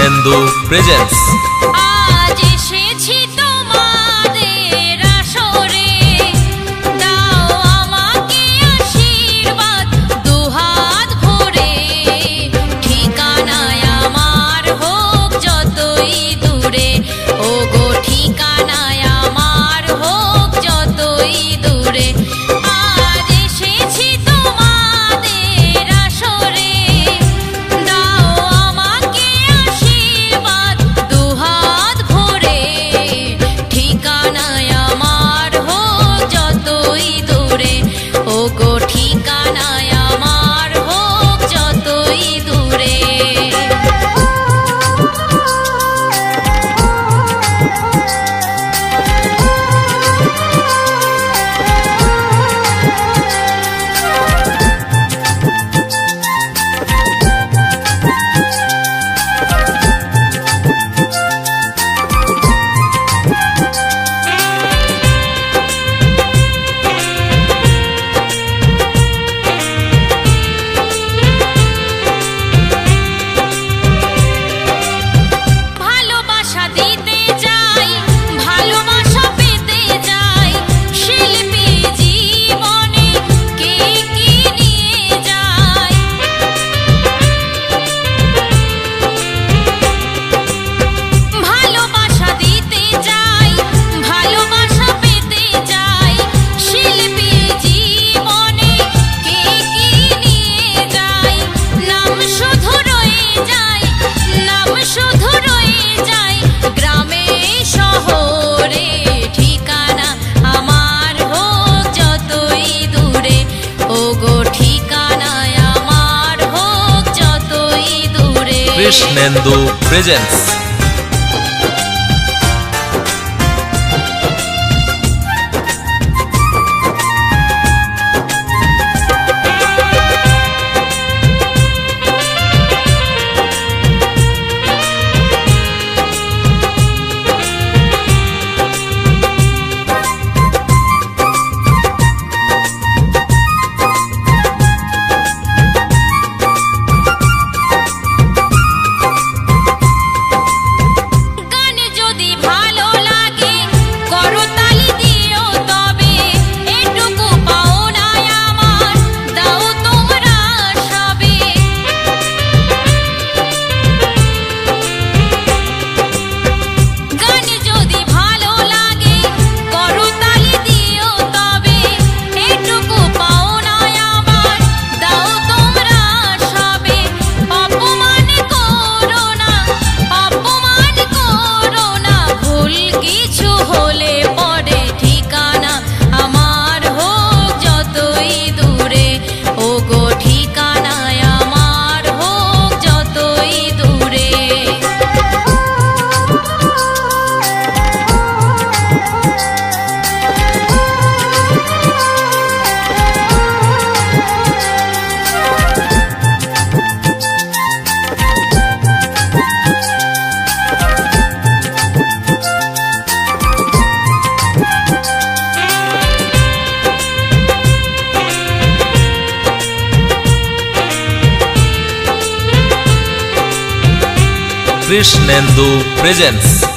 Krishnendu presence. আজ এসেছি তোমাদের আসরে, দাও আমাকে আশীর্বাদ দুহাত ভরে। ঠিকানায় আমার হোক যতই দূরে, ওগো ঠিকানায় আমার হোক যতই দূরে। আজ এসেছি তোমাদের আসরে, দাও আমাকে আশীর্বাদ দুহাত ভরে। ঠিকানায় আমার হোক যতই দূরে, ওগো ঠিকানায় আমার হোক যতই দূরে। ভালোবাসা দিতে চাই, ভালোবাসা পেতে চাই, শিল্পী জীবনে কে কি নিয়ে যায়। ভালোবাসা দিতে চাই, ভালোবাসা পেতে চাই, শিল্পী জীবনে কে কি নিয়ে যায়। নাম শুধু রয়ে যায়, নাম শুধু রয়ে যায় গ্রামে শহরে। ঠিকানা আমার হোক যতই দূরে, ওগো ঠিকানায় আমার হোক যতই দূরে। কৃষ্ণেন্দু প্রেজেন্স। গান যদি ভালো লাগে করতালি দিও তবে, এটুকু পাওনায় আমার দাও তোমরা সবে। গান যদি ভালো লাগে করতালি দিও তবে, এটুকু পাওনায় আমার দাও তোমরা সবে। অপমান করো না, অপমান করো না, ভুল কিছু হলে পরে ঠিকানা আমার হোক যতই দূরে, ওগো ঠিকানায় আমার হোক যতই দূরে। কৃষ্ণেন্দু প্রেজেন্স।